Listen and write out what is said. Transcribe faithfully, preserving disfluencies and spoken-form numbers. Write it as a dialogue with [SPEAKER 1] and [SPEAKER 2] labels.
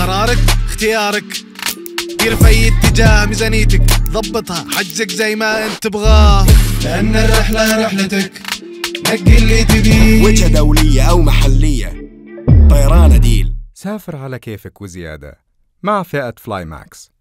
[SPEAKER 1] قرارك اختيارك، دير في أي اتجاه ميزانيتك، ضبطها حجزك زي ما انت تبغاه، لأن الرحلة رحلتك، نقي اللي تبيه.
[SPEAKER 2] وجهة دولية أو محلية، طيران ديل.
[SPEAKER 3] سافر على كيفك وزيادة مع فئة فلاي ماكس.